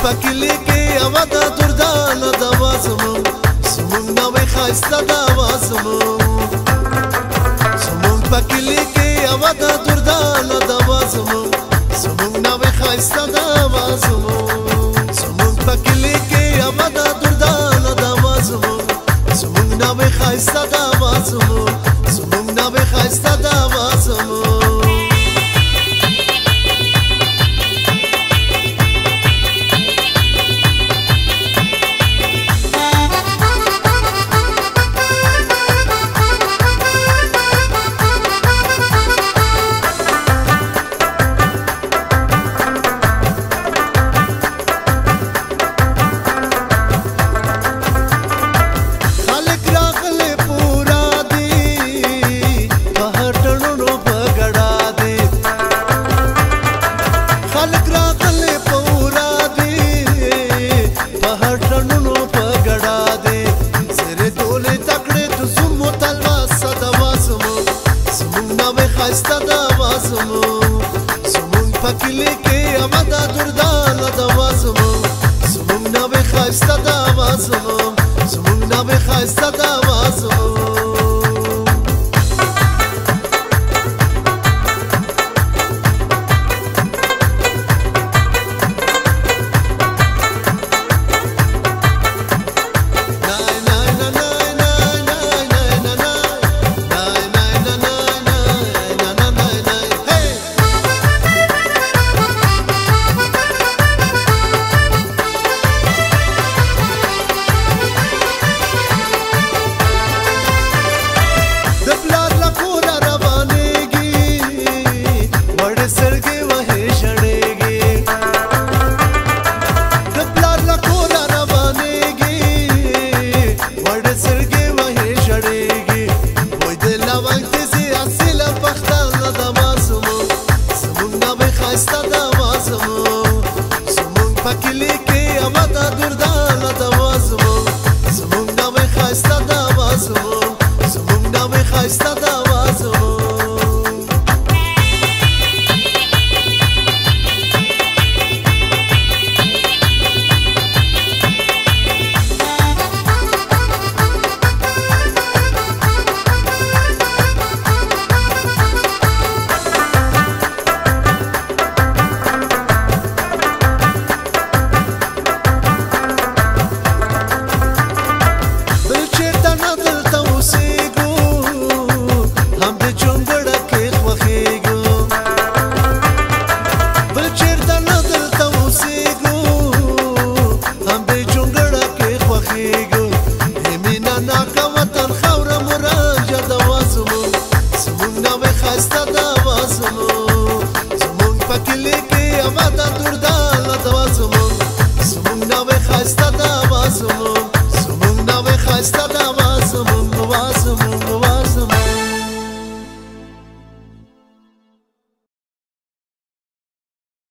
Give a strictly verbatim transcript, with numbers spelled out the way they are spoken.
پکلی کې یوه د دردانه دوا زمونږ زمونږ نوې ښایسته دوا زمونږ زمونږ پکلی کې یوه د دردانه دوا زمونږ زمونږ نوې ښایسته دوا زمونږ زمونږ پکلی کې یوه د دردانه دوا زمونږ زمونږ نوې ښایسته دوا زمونږ زمونږ نوې ښایسته دوا زمونږ زمونږ پکلی کې یوه د دردانه دوا زمونږ زمونږ نوې ښایسته دوا زمونږ زمونږ نوې ښایسته دوا زمونږ پکلی